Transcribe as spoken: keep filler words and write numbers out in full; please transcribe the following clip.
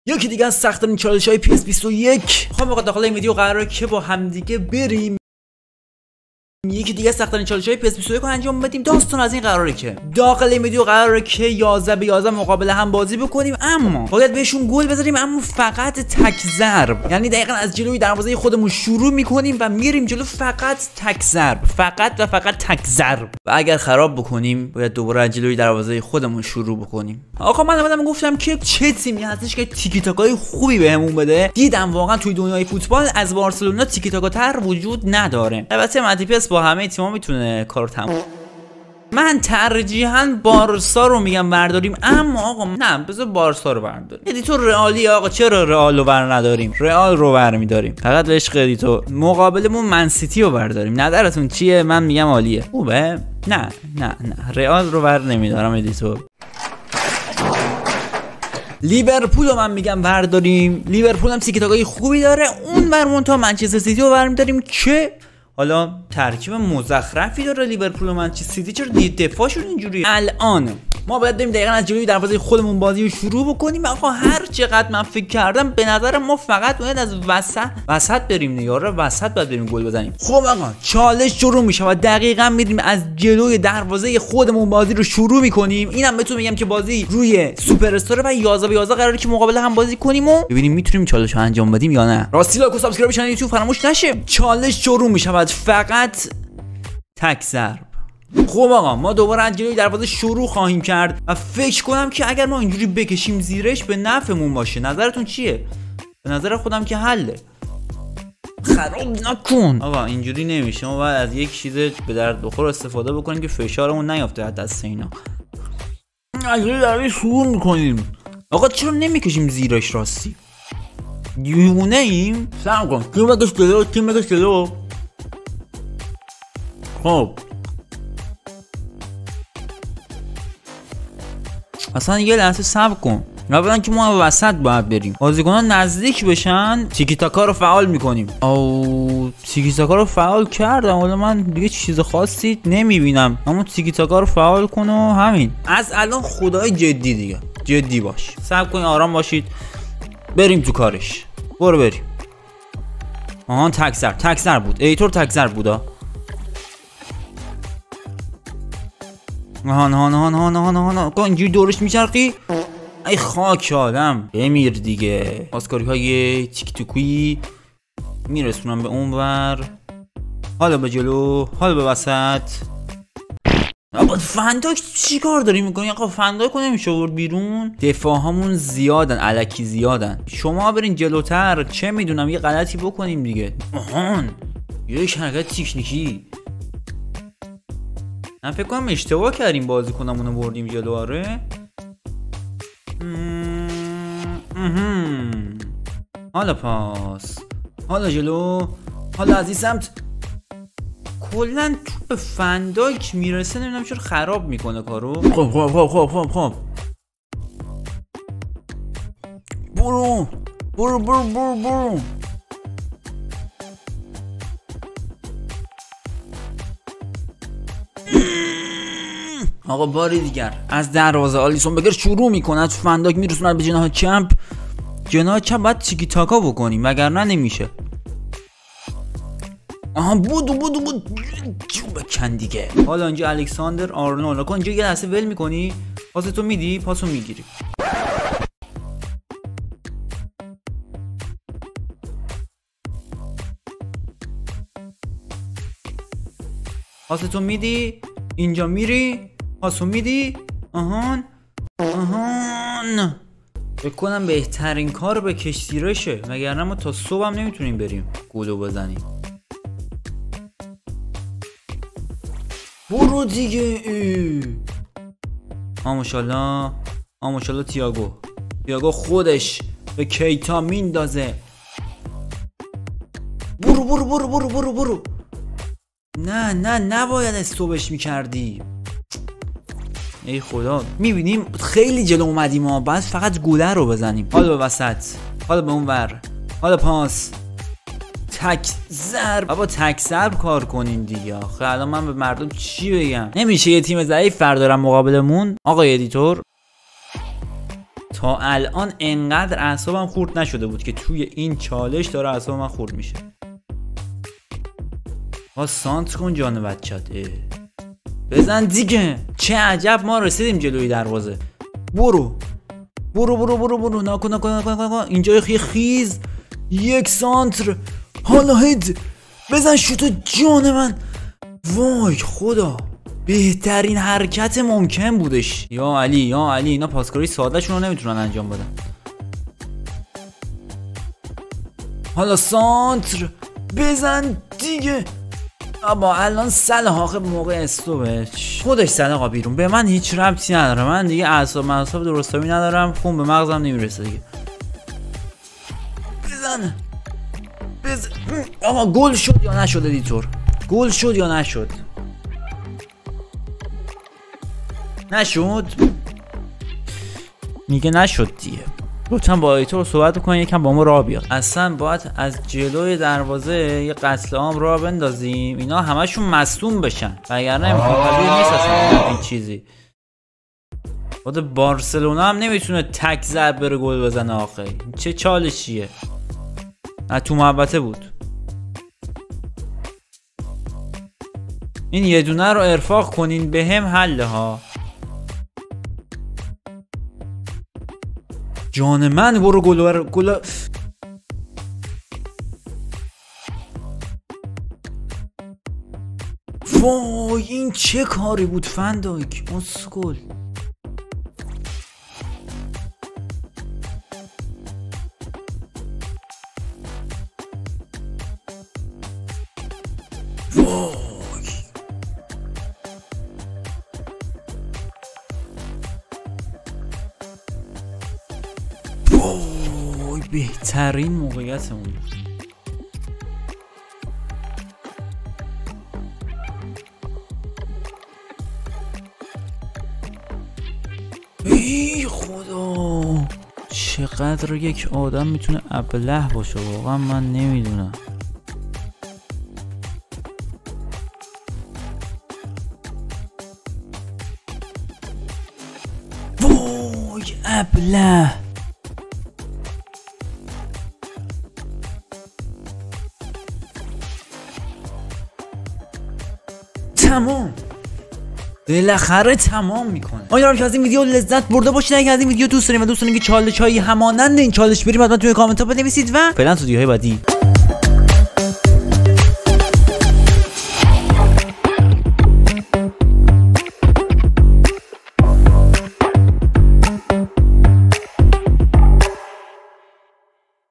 یکی دیگه از سخت‌ترین چالش‌های پی اس بیست و یک. خب آقا داخل این ویدیو قراره که با همدیگه بریم یکی دیگه سخت‌ترین چالش‌های پی اس بیست و یک رو انجام بدیم. داستان از این قراره که داخل این ویدیو قراره که یازده به یازده مقابل هم بازی بکنیم، اما باید بهشون گل بزنیم، اما فقط تک ضرب. یعنی دقیقاً از جلوی دروازه خودمون شروع می‌کنیم و میریم جلو، فقط تک ضرب، فقط و فقط تک ضرب. و اگر خراب بکنیم باید دوباره از جلوی دروازه خودمون شروع بکنیم. آقا من اومدم گفتم که چه تیمی هستش که تیکی تاکای خوبی بهمون بده. دیدم واقعا توی دنیای فوتبال از بارسلونا تیکی تاکا تر وجود نداره. البته مدیپس با همه تیم‌ها میتونه کارو تموم. من ترجیحاً بارسا رو میگم برداریم، اما آقا نه، بذار بارسا رو برداریم. ادیتور رئالی آقا، چرا رئال رو بر نداریم؟ رئال رو بر می‌داریم فقط به عشق ادیتور. مقابلمون من سیتی رو برداریم. نظرتون چیه؟ من میگم عالیه. خوبه؟ نه نه نه، رئال رو بر نمیدارم ادیتور. لیورپول رو من میگم برداریم. لیورپول هم تیکی تاکای خوبی داره. اون برمون تا منچستر سیتی رو برمی‌داریم که حالا ترکیب مزخرفی داره لیورپول و منچستر سیتی. چرا دفاعشون اینجوریه؟ الان ما باید بریم دقیقاً از جلوی دروازه خودمون بازی رو شروع بکنیم. آقا هر چقدر من فکر کردم به نظر ما فقط باید از وسط وسط بریم دیگه. آره وسط باید بریم گل بزنیم. خب آقا چالش شروع میشه و دقیقاً میریم از جلوی دروازه خودمون بازی رو شروع میکنیم. اینم بهتون میگم که بازی روی سوپر استار و یازده به یازده قراره که مقابل هم بازی کنیم و ببینیم میتونیم چالش رو انجام بدیم یا نه. راستی لایک و سابسکرایب چنل یوتیوب فراموش نشه. چالش شروع میشه فقط تک ضرب. خب آقا ما دوباره از جلوی دروازه شروع خواهیم کرد و فکر کنم که اگر ما اینجوری بکشیم زیرش به نفعمون باشه. نظرتون چیه؟ به نظر خودم که حله. خراب نکن آقا، اینجوری نمیشه. ما باید از یک چیز به درد بخور استفاده بکنیم که فشارمون نیافته از دست اینا. از جلوی دروازه شروع میکنیم. آقا چرا نمیکشیم زیرش؟ راستی دیوونه ایم؟ سلام کن تیم بکش جلو، تیم بکش جلو. خب اصلا یه لحظه صبر کن. اولا که ما وسط باید بریم، بازیکنان نزدیک بشن. تیکی تاکا رو فعال میکنیم. او تیکی تاکا رو فعال کردم. حالا من دیگه چیز خاصی نمیبینم، اما تیکی تاکا رو فعال کن و همین. از الان خدای جدی دیگه، جدی باش. صبر کن، آرام باشید، بریم تو کارش. برو بریم. آها تکسر تکسر بود. ایتور تکسر بودا. آهان آهان آهان آهان آهان آهان آهان اینجوری دورش میچرخی؟ ای خاک آدم، بمیر دیگه. پاسکاری های تیک توکی میرسونم به اون ور. حالا به جلو، حالا به وسط. آقا فنداک چی کار داری میکنی؟ آقا فنداک رو نمیشه برد بیرون. دفاع همون زیادن، الکی زیادن. شما برین جلوتر، چه میدونم یه غلطی بکنیم دیگه. آهان یک حرکت تکنیکی. من فکر کنم اشتباه کردیم، بازی کنمونو بردیم جلو. آره حالا پاس، حالا جلو، حالا از این سمت. کلا توپ فنداک میرسه، نمیدونم چرا خراب میکنه کارو. خب خب خب خب خب خب برو برو برو برو برو. آقا باری دیگر از دروازه آلیسون بگر شروع میکنه، تو فنداک میرسونه به جناح چمپ. جناح چمپ باید تیکی تاکا بکنیم وگرنه نمیشه. آها بودو بودو بود جو بکن دیگه. حالا اینجا الکساندر آرنولد. آقا اینجا یه لحظه ول میکنی، پاستو میدی، پاسو میگیری. پاستو میدی، اینجا میری، پاسو میدی. آهان آهان فکر کنم بهترین کار به کشتیرشه، وگرنه ما تا صبح هم نمیتونیم بریم گلو بزنیم. برو دیگه. آماشالله آماشالله. تییاگو تییاگو خودش به کیتا میندازه. برو برو برو برو برو برو. نه نه نباید استوبش میکردی. ای خدا، میبینیم خیلی جلو اومدیم ما، باید فقط گوله رو بزنیم. حالا به وسط، حالا به اون ور، حالا پاس، تک ضرب. بابا تک ضرب کار کنیم دیگه. آخه الان من به مردم چی بگم؟ نمیشه یه تیم ضعیف بردارم مقابلمون. آقای ادیتور تا الان انقدر اعصابم خورد نشده بود که توی این چالش داره اعصاب من خورد میشه. ها سانت کن جان بچت. بزن دیگه. چه عجب ما رسیدیم جلوی دروازه. برو برو برو برو برو نکن نکن نکن نکن. اینجا خی خیز. یک سانتر. حالا هد بزن شوتو جان من. وای خدا، بهترین حرکت ممکن بودش. یا علی یا علی، اینا پاسکاری ساده شون رو نمیتونن انجام بدن. حالا سانتر بزن دیگه. اما الان سلحاق به موقع استوبش خودش سلحاقا بیرون. به من هیچ ربطی نداره. من دیگه اعصاب معصاب درستابی ندارم. خون به مغزم نمیرسه دیگه. بزن بزن. آقا گل شد یا نشد ادیتور؟ گل شد یا نشد؟ نشد؟ میگه نشد دیگه. لطفا با ادیتور صحبت بکنین یکم با ما راه بیاد. اصلا باید از جلوی دروازه یه قتل عام راه بندازیم اینا همشون مصدوم بشن، وگرنه امکان پذیر نیست اصلا این چیزی. خود بارسلونا هم نمیتونه تک ضربه بره گل بزنه. آخه چه چالشیه؟ نه تو محبته بود. این یه دونه رو ارفاق کنین به هم حل ها. جان من برو گل گل. وای این چه کاری بود فندایک اسکل. وای بهترین موقعیتمون بود. ای خدا چقدر یک آدم میتونه ابله باشه واقعا من نمیدونم. وای ابله. تمام بالاخره تمام میکنه. امیدوارم که از این ویدیو لذت برده باشید. اگه از این ویدیو دوست دارین و دوست دارین که چالش هایی همانند این چالش بریم حتما توی کامنت ها بنویسید و فعلا تو ویدیوهای بعدی